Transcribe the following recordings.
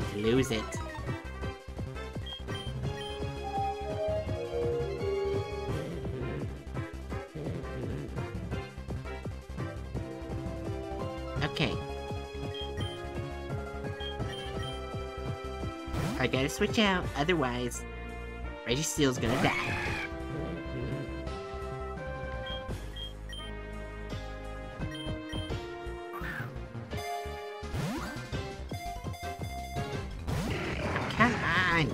to lose it. Okay. I gotta switch out, otherwise Registeel's gonna die. Come on!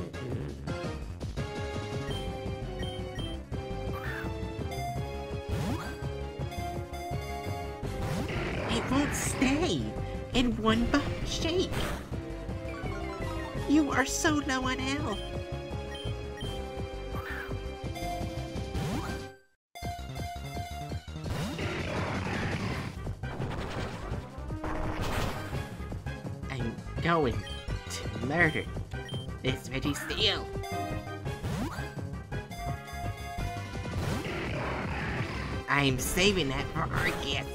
It won't stay in one bump shake. You are so low on health. I'm going to murder this Registeel. I'm saving that for Arceus.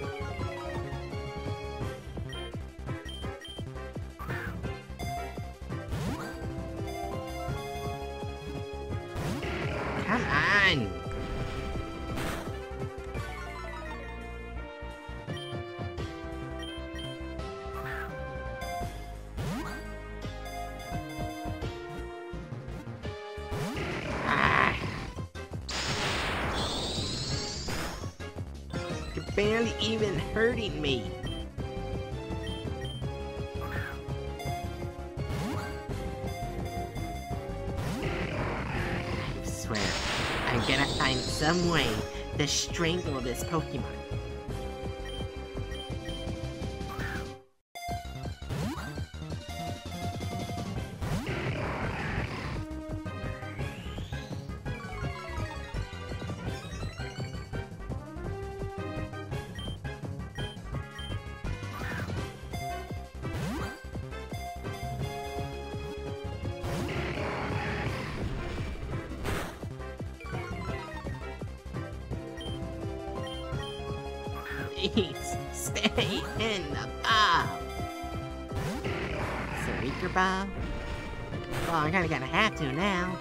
Come on! Ah. You're barely even hurting me. I swear, I'm gonna find some way to strangle this Pokemon. Please, stay in the ball. Sarika Ball? Well, I'm kinda gonna have to now.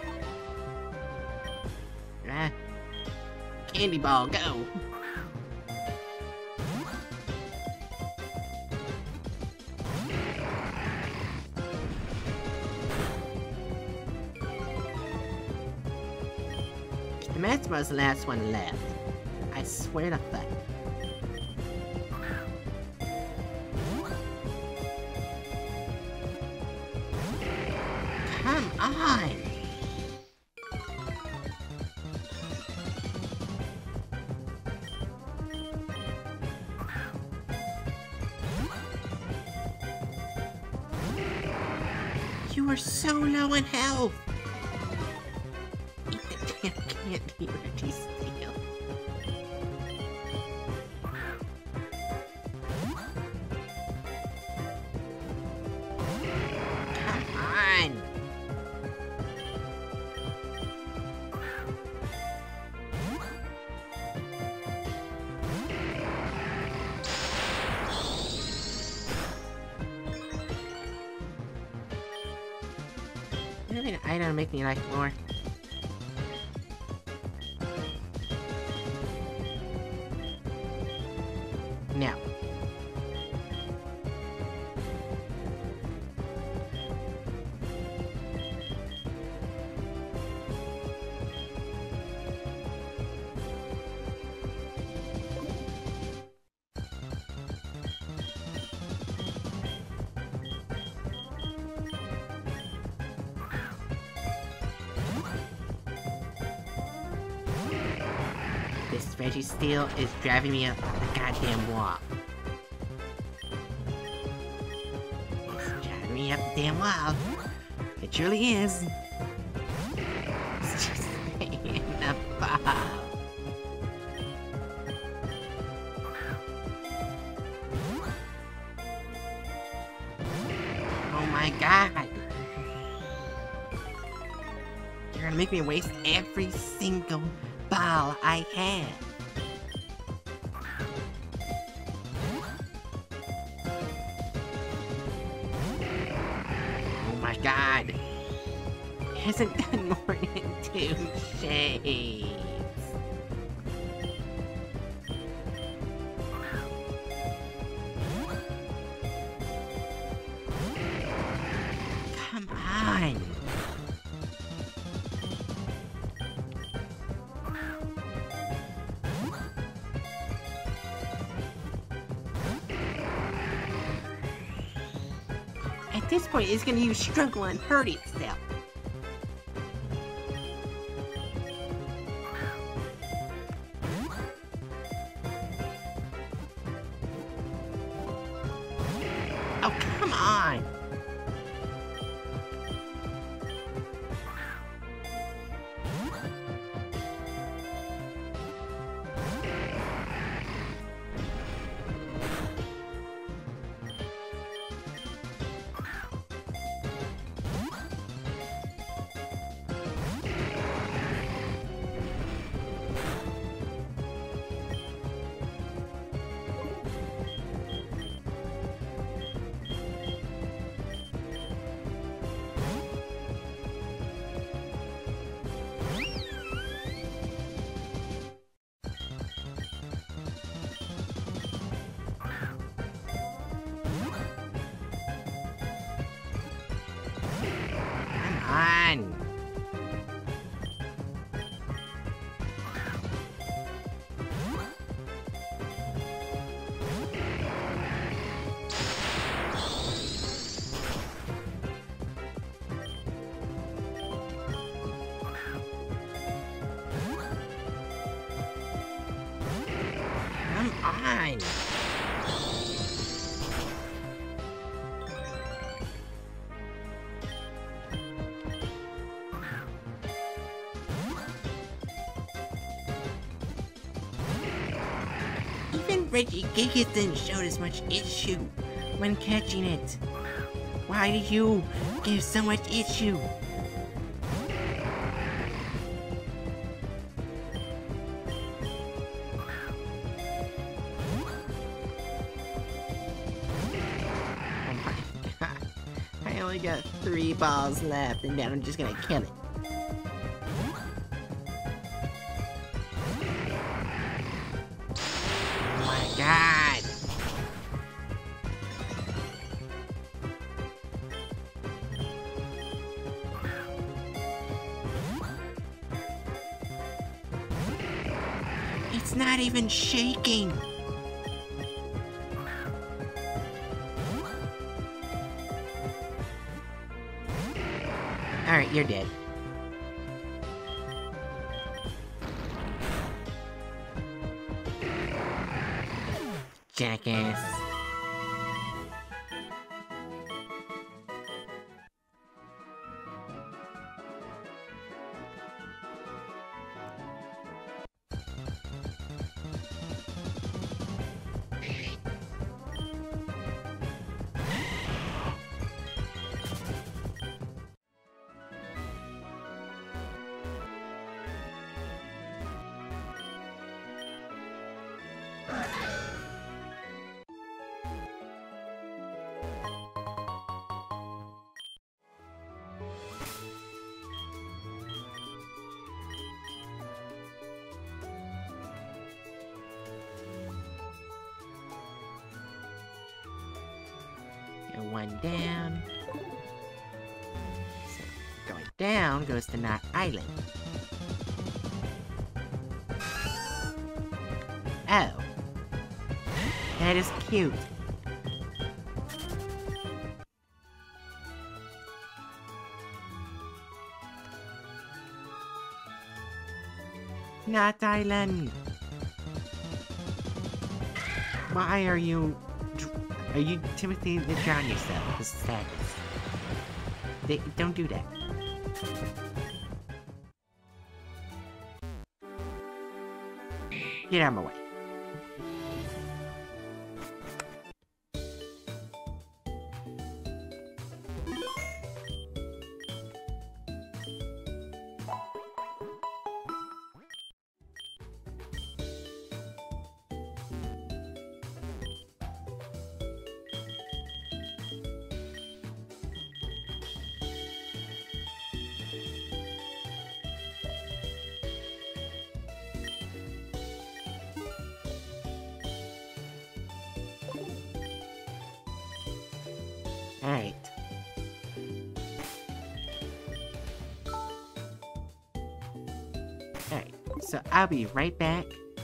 Candy Ball, go! The Matsimo's the last one left. I swear to fuck. Come on! You are so low in health! Eat the damn candy, Registeel. Come on! Maybe I don't make me like more. Now. This Registeel is driving me up the goddamn wall. It's driving me up the damn wall. It truly is. It's just staying in the ball. Oh my god. You're gonna make me waste every single ball I had. god. It hasn't done more than 2 shades. Come on. At this point, it's gonna use struggle and hurt itself. Oh, come on! Come on! Come on! Even Regigigas didn't show as much issue when catching it. Why do you give so much issue? Oh my god. I only got 3 balls left and now I'm just gonna kill it. Oh my god! It's not even shaking! Alright, you're dead. Jackass. One down. So, going down goes to Knot Island. Oh. That is cute. Knot Island. Why are you... Are you Timothy to drown yourself? This is sadness. Don't do that. Get out of my way. Alright. Alright, so I'll be right back.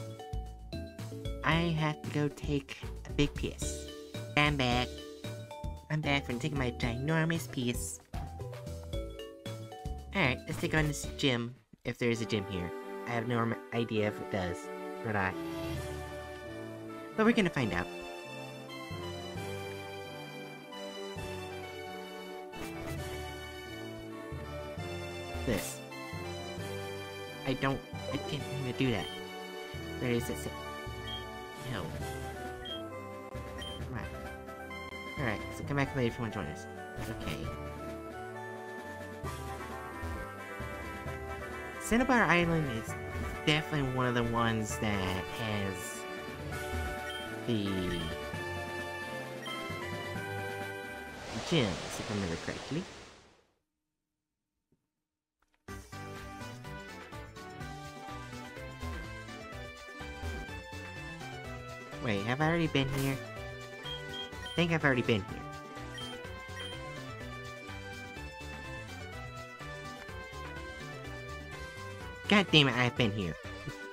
I have to go take a big piss. I'm back. I'm back from taking my ginormous piss. Alright, let's take on this gym, if there is a gym here. I have no idea if it does, or not. But we're gonna find out. This. I can't even do that. Where is it? No. Come on. Alright, so come back later if you want to join us. Okay. Cinnabar Island is definitely one of the ones that has the gyms, if I remember correctly. Wait, have I already been here? I think I've already been here. God damn it, I've been here.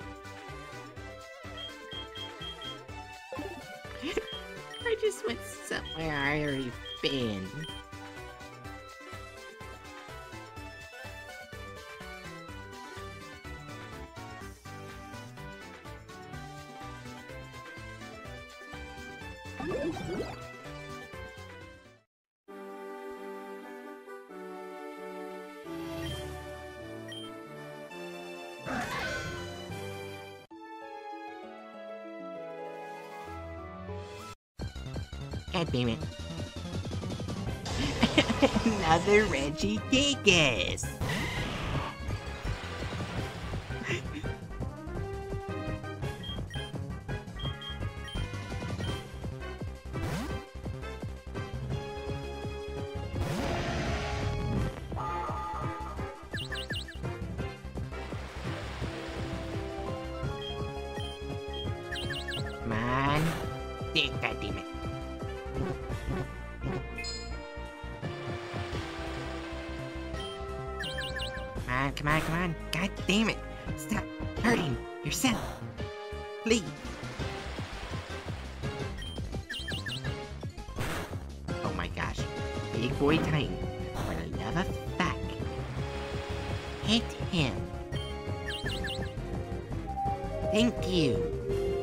I just went somewhere I already been. God damn it. Another Regigigas! Come on. God damn it. Come on, come on. God damn it. Stop hurting yourself. Please. Oh my gosh. Big boy Titan. For the love of fuck. Hit him. Thank you.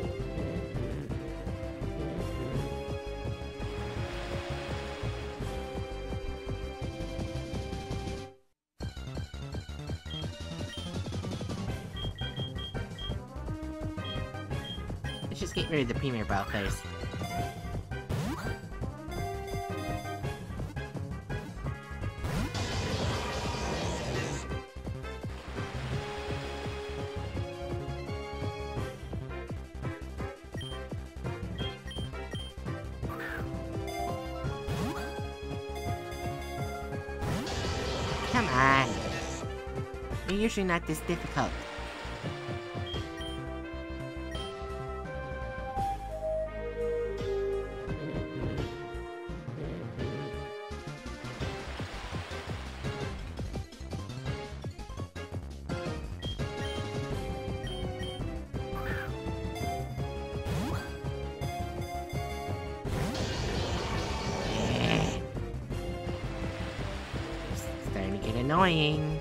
Let's just get rid of the Premier Ball first. Come on. You're usually not this difficult. Starting to get annoying.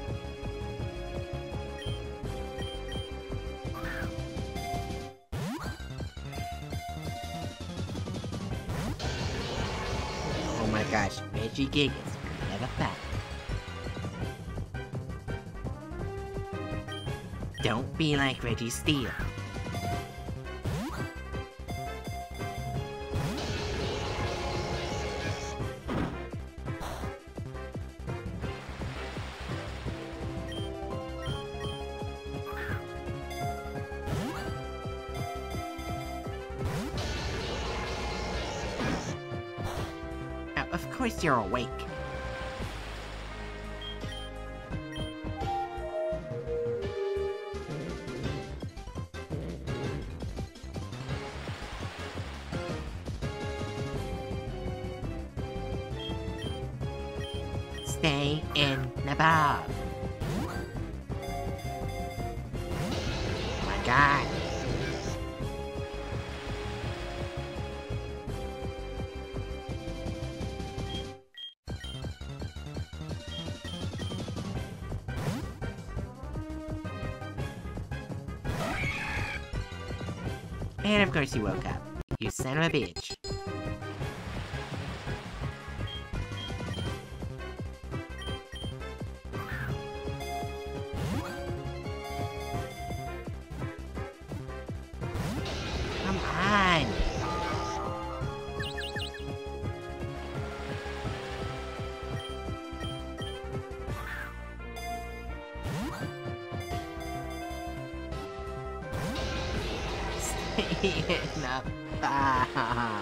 Oh my gosh, Regigigas, never back. Don't be like Registeel. Now, of course you're awake. Stay in the ball. Oh my god. And of course you woke up. You son of a bitch. Come on. Stay in the ball.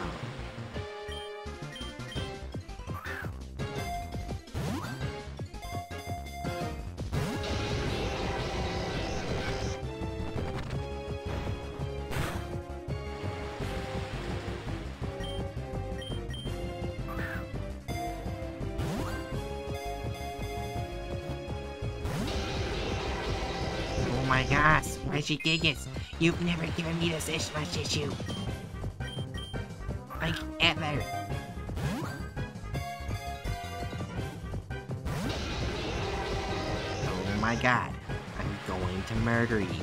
Oh my gosh, Regigigas, you've never given me this much issue. Like, ever. Oh my god, I'm going to murder you.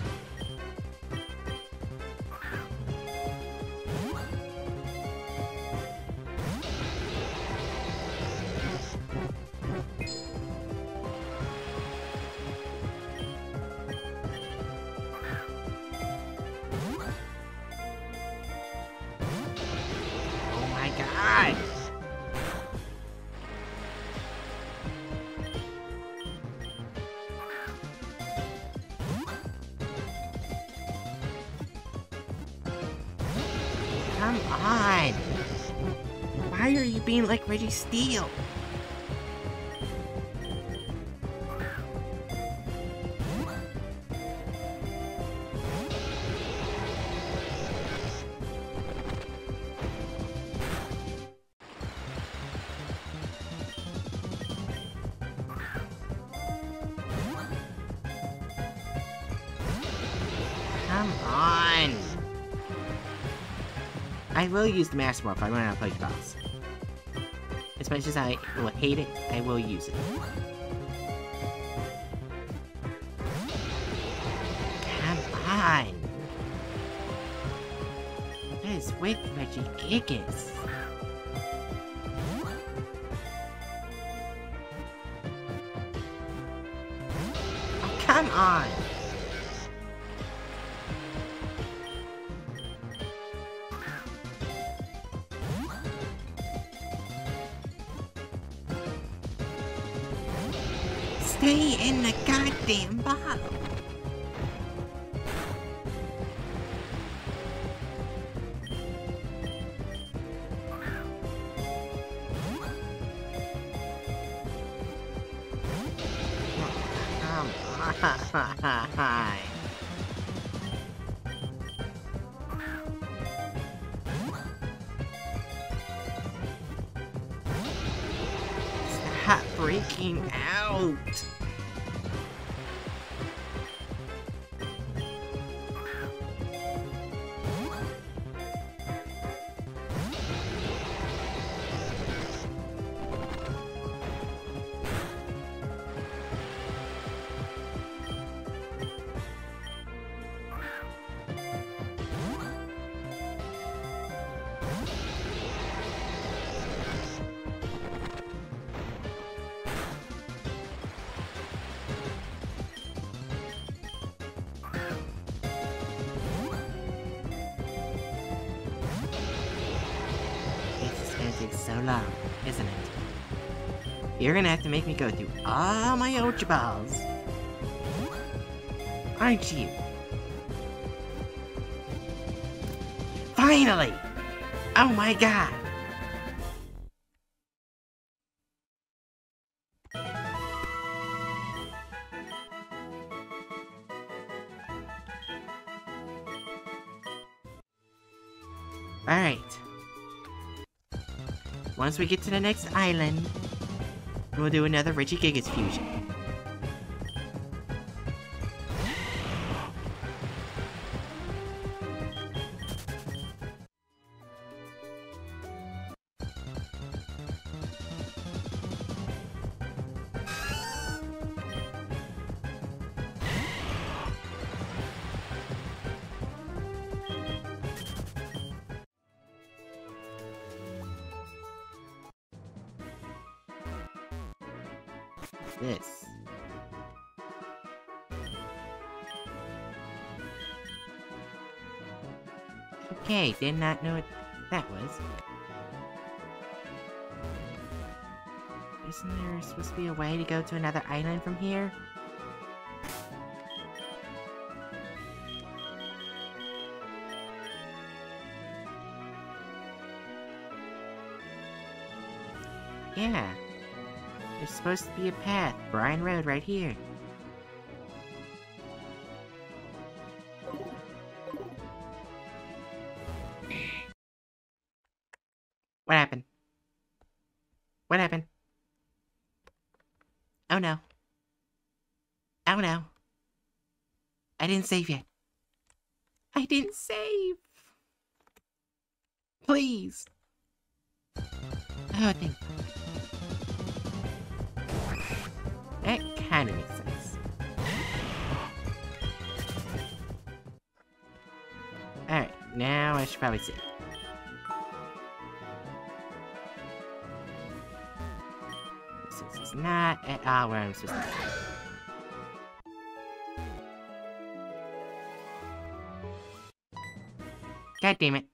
Oh my god! Come on! Why are you being like Reggie Steel? Come on! I will use the Master Ball if I run out of Pokeballs. As much as I will hate it, I will use it. Come on! What is with Regigigas? Oh, come on! Stay in the goddamn bottle. Come on. Stop freaking out. Take so long, isn't it? You're gonna have to make me go through all my Ultra Balls. Aren't you? Finally! Oh my god! Alright. Once we get to the next island, We'll do another Regigigas fusion. This. Okay, did not know what that was. Isn't there supposed to be a way to go to another island from here? Yeah. There's supposed to be a path, Brine Road, right here. What happened? What happened? Oh no. Oh no. I didn't save yet. I didn't save. Please. Oh, thank you. That kinda makes sense. Alright, now I should probably save. This is not at all where I'm supposed to be. God damn it.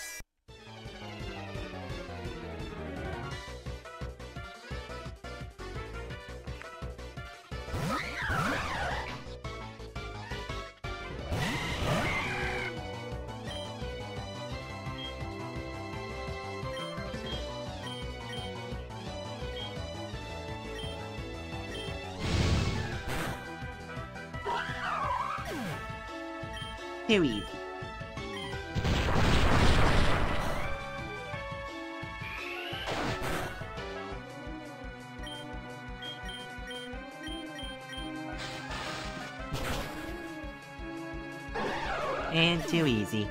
Too easy. And too easy.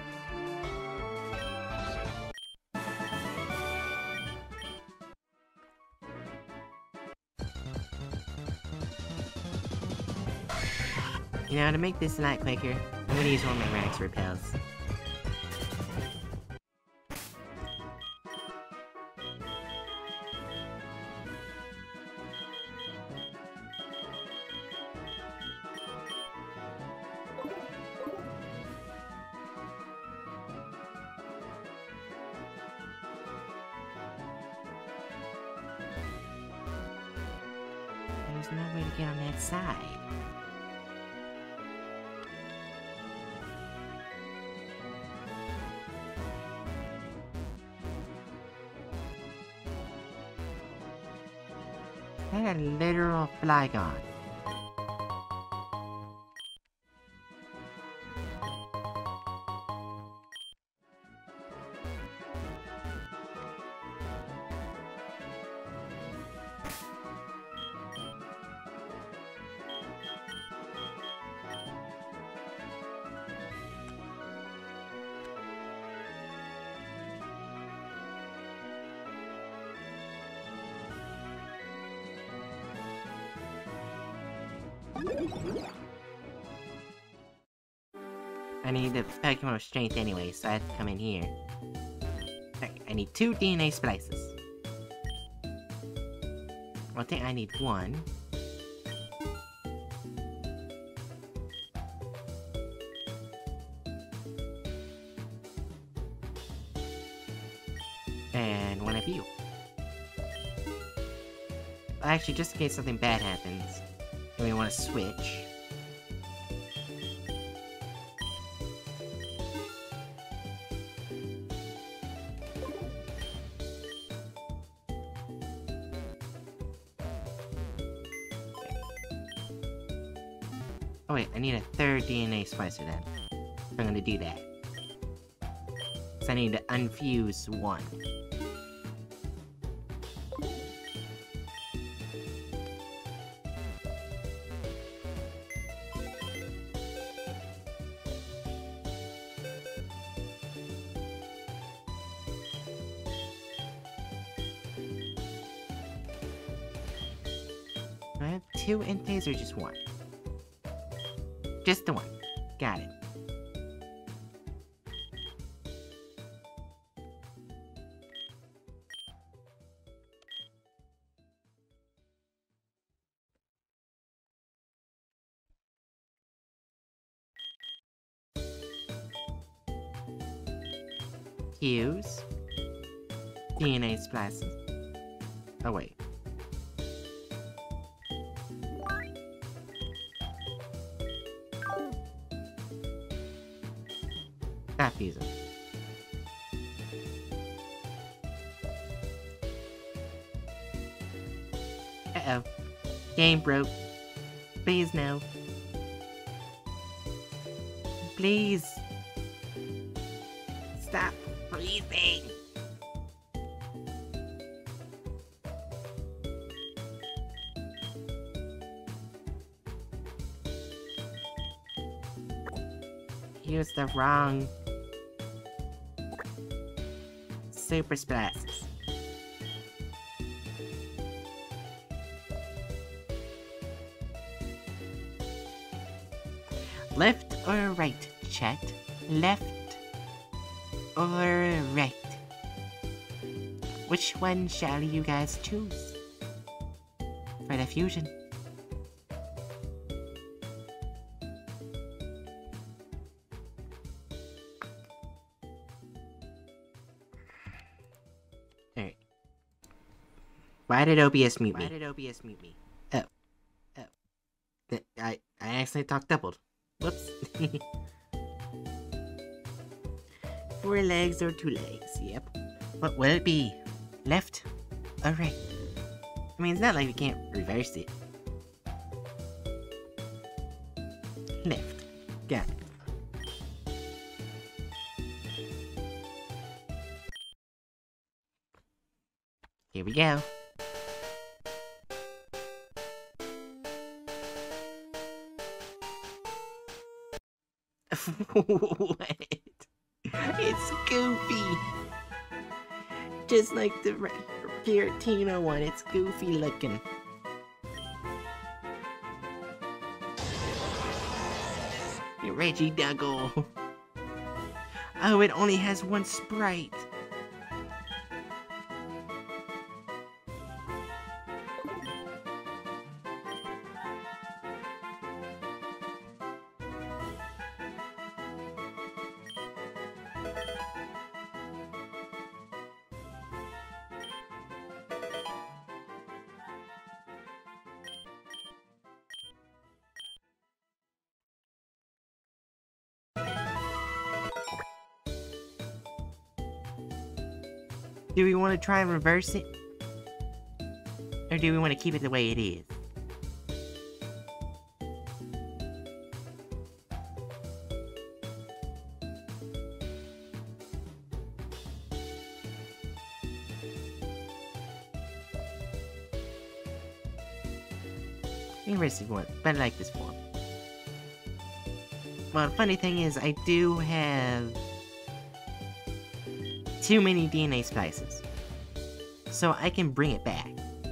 You know, to make this a lot quicker, I'm gonna use one of my Rax repels. There's no way to get on that side. That a literal Flygon. I need the Pokemon Strength anyway, so I have to come in here. Okay, I need 2 DNA splices. I think I need 1. And 1 of you. Actually, just in case something bad happens, and we want to switch. Oh wait, I need a 3rd DNA splicer then. I'm gonna do that. So I need to unfuse 1. Do I have 2 entes or just 1? Just the 1. Got it. Hughes. DNA splashes. Oh wait. Stop using. Uh-oh. Game broke. Please no. Please. Stop freezing. Use the wrong super splashes. Left or right, chat? Left or right? Which one shall you guys choose for the fusion? Alright. Why did OBS mute me? Oh. I accidentally talked doubled. Whoops. 4 legs or 2 legs, yep. What will it be? Left or right? I mean, it's not like we can't reverse it. Left. Got it. Here we go. What? It's Goofy! Just like the Giratina one, it's Goofy looking. Regiduggle. Oh, it only has 1 sprite. Do we want to try and reverse it? Or do we want to keep it the way it is? Interesting one, but I like this form. Well, the funny thing is, I do have too many DNA splices, so I can bring it back.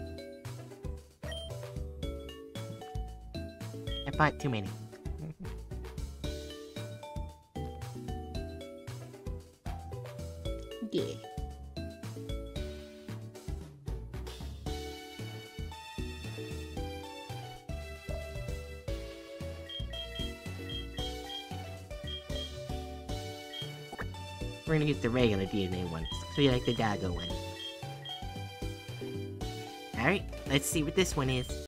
I bought too many. Yeah. We're gonna get the regular DNA ones, so you like the Dago one. Alright, let's see what this one is.